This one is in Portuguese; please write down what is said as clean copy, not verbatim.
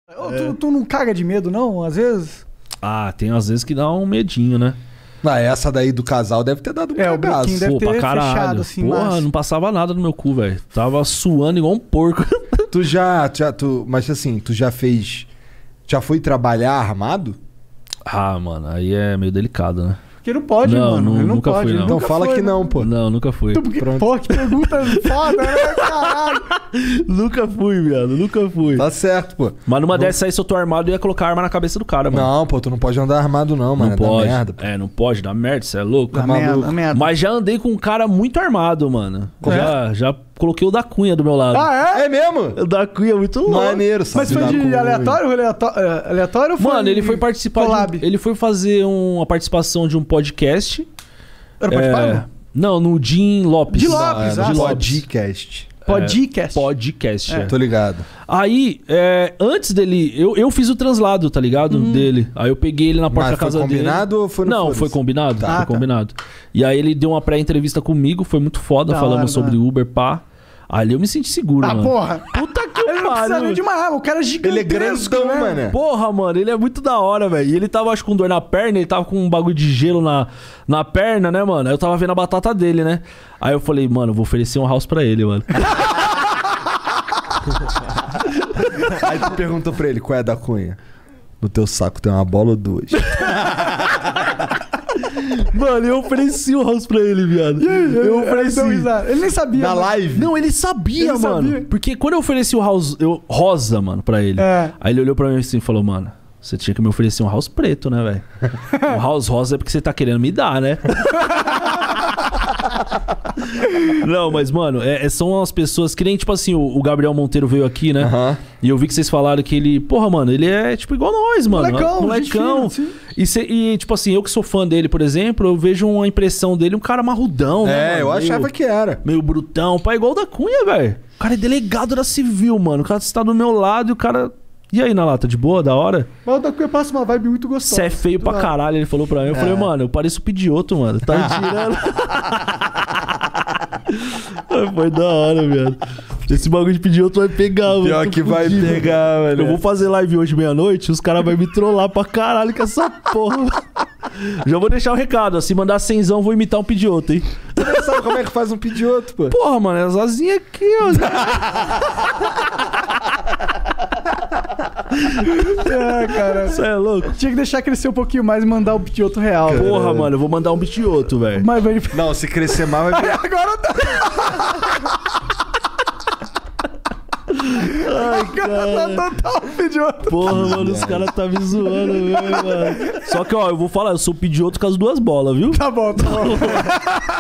Tu não caga de medo, não? Às vezes? Ah, tem às vezes que dá um medinho, né? Essa daí do casal deve ter dado um o bloquinho deve ter fechado assim, Porra, não passava nada no meu cu, velho. Tava suando igual um porco. Mas assim, tu já fez... Já foi trabalhar armado? Ah, mano, aí é meio delicado, né? Porque não pode, mano. Ele não nunca pode. Fui, não. Então fala que não, pô. Não, nunca fui. Pô, que pergunta foda, né, caralho? Nunca fui, viado. Nunca fui. Tá certo, pô. Mas numa dessas aí, se eu tô armado, eu ia colocar a arma na cabeça do cara, mano. Não, pô, tu não pode andar armado não, mano. Não pode. Dá merda, pô. Não pode, dá merda, você é louco. Dá merda. Mas já andei com um cara muito armado, mano. Já coloquei o da Cunha do meu lado. Ah, é? É mesmo? O da Cunha é muito louco. Maneiro, sabe? Mas foi de aleatório ou foi... Mano, ele foi participar ele foi fazer uma participação de um podcast. Era participar? Não, no Jim Lopes. De Lopes, de Podcast. Podcast. Tô ligado. Aí, antes dele... Eu fiz o translado, tá ligado? Dele. Aí eu peguei ele na porta da casa dele. Foi combinado ou foi no Não, foi combinado. Tá. Foi combinado. E aí ele deu uma pré-entrevista comigo, foi muito foda, falamos sobre Uber, pá. Ali eu me senti seguro, mano. Porra. Puta que Ele não precisa nem de uma arma, o cara é gigantesco. Ele é grandão, né? mano. Porra, mano, ele é muito da hora, velho. E ele tava, acho, com dor na perna, ele tava com um bagulho de gelo na perna, né, mano? Aí eu tava vendo a batata dele, né? Aí eu falei, mano, eu vou oferecer um house pra ele, mano. Aí tu perguntou pra ele, qual é da Cunha? No teu saco tem uma bola ou duas? Mano, eu ofereci o house pra ele, viado. Eu ofereci. Ele nem sabia. Na live? Não, ele sabia, mano. Sabia. Porque quando eu ofereci o house rosa, mano, pra ele, aí ele olhou pra mim assim e falou, mano, você tinha que me oferecer um house preto, né, velho? Um house rosa é porque você tá querendo me dar, né? Não, mas, mano, são as pessoas que nem, tipo assim, o Gabriel Monteiro veio aqui, né? E eu vi que vocês falaram que ele... Porra, mano, ele é, tipo, igual nós, mano. Molecão. E, tipo assim, eu que sou fã dele, por exemplo, eu vejo uma impressão dele, um cara marrudão, né, mano? Eu achava que era. Meio brutão, pai, igual o da Cunha, velho. O cara é delegado da Civil, mano. O cara está do meu lado e o cara... E aí, na lata, de boa, da hora? Mas o da Cunha passa uma vibe muito gostosa. Você é feio pra caralho, ele falou pra mim. Eu falei, mano, eu pareço o Pidioto, mano. Tá me tirando. Foi da hora, velho. Esse bagulho de Pidioto vai pegar, mano. Pior que vai pegar, velho. Eu vou fazer live hoje meia-noite, os caras vão me trollar pra caralho com essa porra. Já vou deixar o recado, se mandar 100zão, vou imitar um Pidioto, hein? Tu não sabe como é que faz um Pidioto, pô? Porra, mano, é as asinhas aqui, ó. Cara. Você é louco? Tinha que deixar crescer um pouquinho mais e mandar o Pidioto real. Porra, mano, eu vou mandar um Pidioto, velho. Mas vai... Não, se crescer mais vai virar... Agora tá... Ai, cara. Tá total Pidioto. Porra, mano, os caras tá me zoando mesmo, mano. Só que, ó, eu vou falar, eu sou Pidioto com as duas bolas, viu? Tá bom.